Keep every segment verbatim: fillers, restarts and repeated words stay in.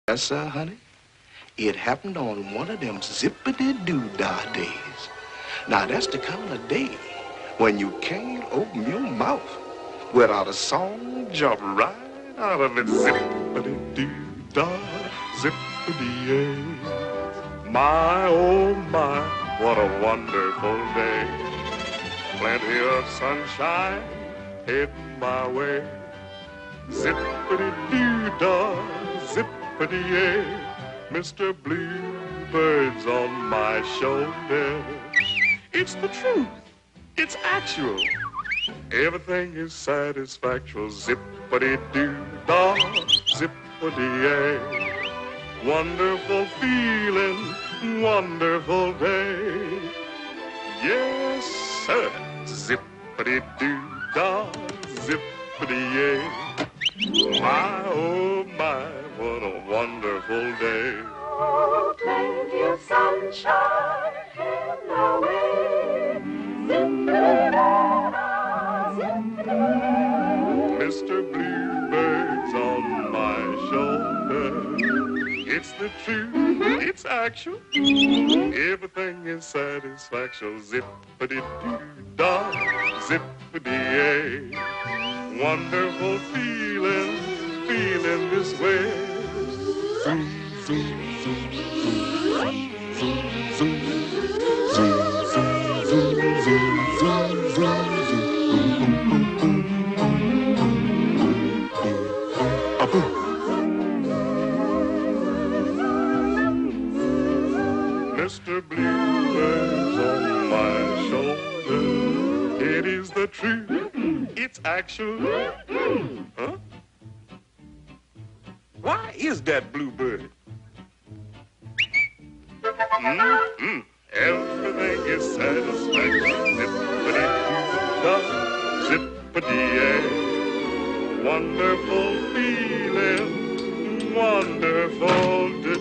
Yes, sir, honey. It happened on one of them Zip-a-Dee-Doo-Dah days. Now, that's the kind of day when you can't open your mouth without a song jump right out of it. Zip-a-Dee-Doo-Dah, zip-a-dee-ay. My, oh my, what a wonderful day. Plenty of sunshine heading my way. Zip-a-dee-doo-dah, zip-a-dee-ay. Mister Bluebird's on my shoulder. It's the truth. It's actual. Everything is satisfactual. Zip-a-dee-doo-dah, zip-a-dee-ay. Wonderful feeling, wonderful day. Yes, sir. Zip-a-dee-doo-dah, zip-a-dee-ay. My, oh my, what a wonderful day. Oh, plenty of sunshine in the way. Zip-a-dee-dah, zip-a-dee-ay. Mister Bluebird's on my shoulder. It's the truth, mm-hmm. It's actual. Mm-hmm. Everything is satisfaction. Zip-a-dee-doo-dah, zip-a-dee-ay. Wonderful feeling, feeling this way. Zoom, zoom, zoom, zoom, zoom, zoom, zoom, zoom, zoom, zoom, zoom, zoom, boom. Mister Bluebird's on my shoulder. It is the truth. It's actual. Huh? Why is that Bluebird? Mm-hmm. Everything is satisfaction. Zip-a-dee-doo-dah, zip-a-dee-ay. Wonderful feeling, wonderful day.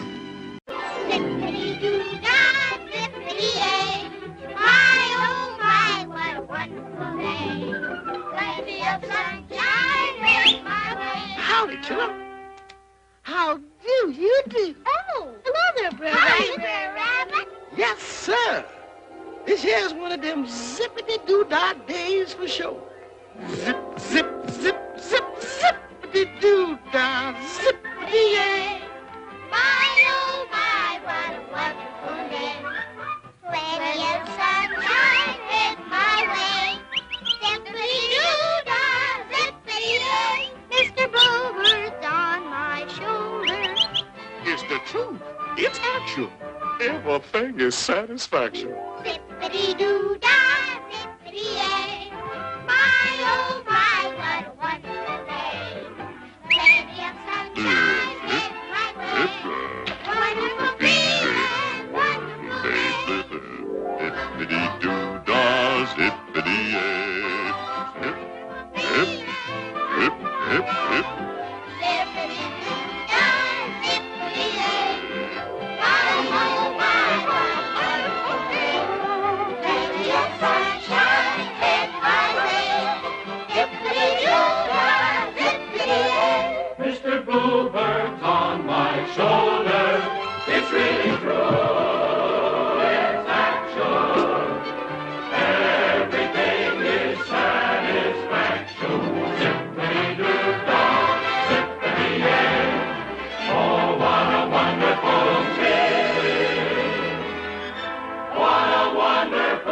Zip-a-dee-doo-dah, zip-a-dee-ay. My, oh my, what a wonderful day. Plenty of sunshine in my way. Howdy, children. How do you do? Oh, hello there, Brer Rabbit. Hi, Brer Rabbit. Yes, sir. This here's one of them zippity-doo-dah days for sure. Zip, zip, zip, zip, zippity-doo-dah, zippity-ay. My, oh my, what a wonderful day. Plenty of sunshine in my way. Zippity-doo-dah, zippity-ay. Mister Bluebird's on my shoulder. It's the truth. It's actual. Everything is satisfaction. Zippity-doo-dah, zippity-ay. My, oh my, what a wonderful day. Plenty of sunshine in my way. Wonderful feeling, wonderful day. Zippity-doo-dah, zippity-ay. Hip, hip, hip, hip, hip. Zippity-doo-dah, zippity-ay. My, oh my, what a wonderful day. Plenty of sunshine in my way. Zippity-doo-dah, zippity-ay. Mister Bluebird's on my shoulder. It's really true. It's actual. Everything is satisfaction. Zip-a-dee-doo-dah, zip-a-dee-ay. Oh, what a wonderful day. What a wonderful